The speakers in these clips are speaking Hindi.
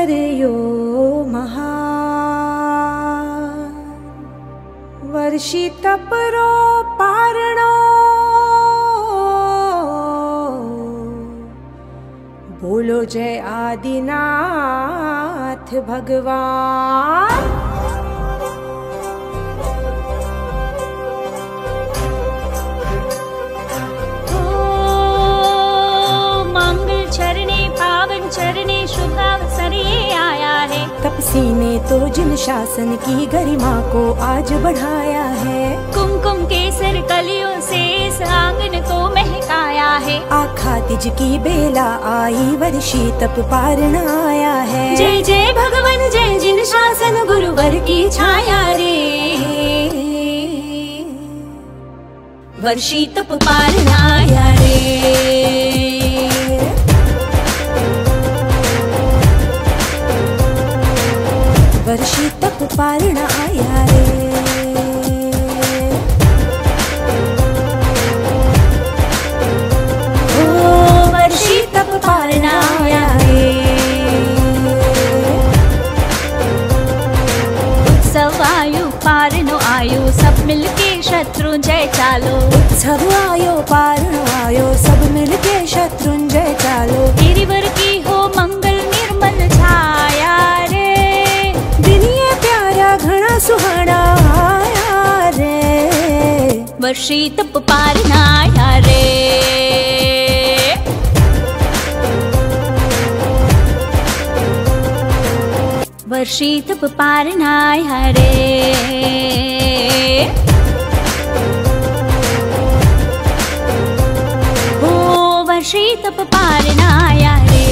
सरयो महा वर्षी तपरो पारणो बोलो जय आदिनाथ भगवान। मंगल चरणे पावन चरणे शुभावसर ये आया है। तपसी ने तो जिन शासन की गरिमा को आज बढ़ाया है। कुमकुम केसर कलियों से इस आंगन को महकाया है। आखा तिज की बेला आई वर्षी तप पारण आया है। जय जय भगवान जय जिन शासन गुरुवर की छाया रे। वर्षी तप पारण आया रे। वर्षी तप पारण आया रे। ओ वर्षी तप पारण आया रे। उत्सव आयो पारणो आयो सब मिलके शत्रुंजय चालो। उत्सव आयो पारणो आयो सब मिलके शत्रुंजय चालो। गिरिवर की हो मंगल निर्मल छाया रे। घना सुहाना आया रे। वर्षी तप पारण आया रे। वर्षी तप पारण आया रे। ओ वर्षी तप पारण आया रे।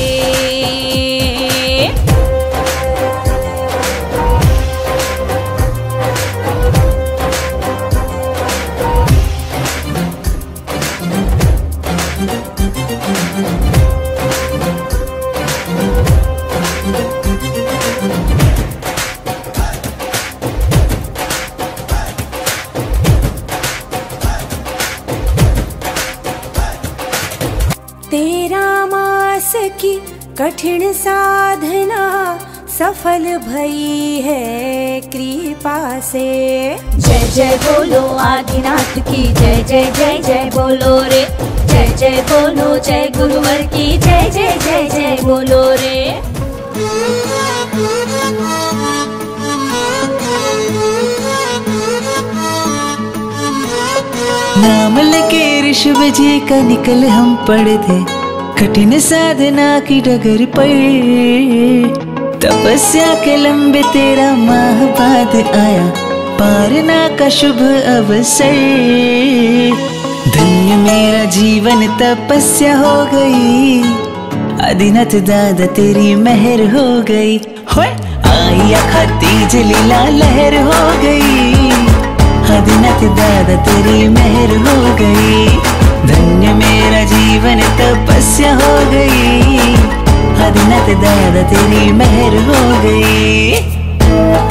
तेरा मास की कठिन साधना सफल भई है कृपा से। जय जय बोलो आदिनाथ की जय जय जय जय बोलो रे। जय जय बोलो जय गुरुवर की जय जय जय जय बोलो रे। नाम लेके ऋषभ जी का निकल हम पड़े थे कठिन साधना की डगर पर। तपस्या के लंबे 13 माह बाद आया पारना का शुभ अवसर। धन्य मेरा जीवन तपस्या हो गई। आदिनाथ दादा तेरी मेहर हो गई। आई अखा तीज लीला लहर हो गई। आदिनाथ दादा तेरी मेहर हो गई। धन्य मेरा जीवन तपस्या हो गई। आदिनाथ दादा तेरी मेहर हो गई।